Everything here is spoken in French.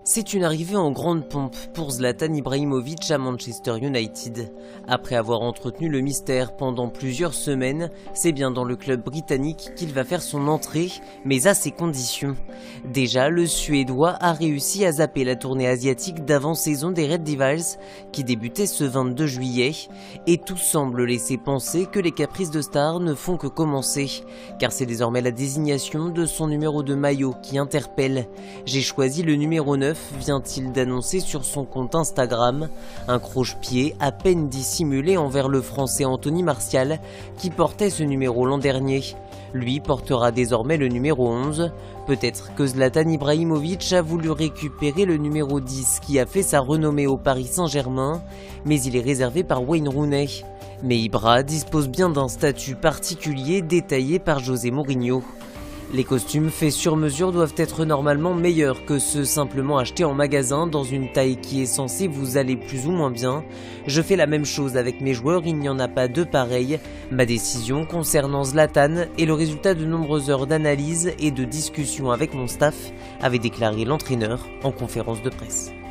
C'est une arrivée en grande pompe pour Zlatan Ibrahimovic à Manchester United. Après avoir entretenu le mystère pendant plusieurs semaines, c'est bien dans le club britannique qu'il va faire son entrée, mais à ses conditions. Déjà, le Suédois a réussi à zapper la tournée asiatique d'avant-saison des Red Devils, qui débutait ce 22 juillet, et tout semble laisser penser que les caprices de star ne font que commencer, car c'est désormais la désignation de son numéro de maillot qui interpelle. J'ai choisi le numéro 9, vient-il d'annoncer sur son compte Instagram, un croche-pied à peine dissimulé envers le français Anthony Martial qui portait ce numéro l'an dernier. Lui portera désormais le numéro 11. Peut-être que Zlatan Ibrahimovic a voulu récupérer le numéro 10 qui a fait sa renommée au Paris Saint-Germain, mais il est réservé par Wayne Rooney. Mais Ibra dispose bien d'un statut particulier détaillé par José Mourinho. Les costumes faits sur mesure doivent être normalement meilleurs que ceux simplement achetés en magasin dans une taille qui est censée vous aller plus ou moins bien. Je fais la même chose avec mes joueurs, il n'y en a pas deux pareils. Ma décision concernant Zlatan est le résultat de nombreuses heures d'analyse et de discussions avec mon staff, avait déclaré l'entraîneur en conférence de presse.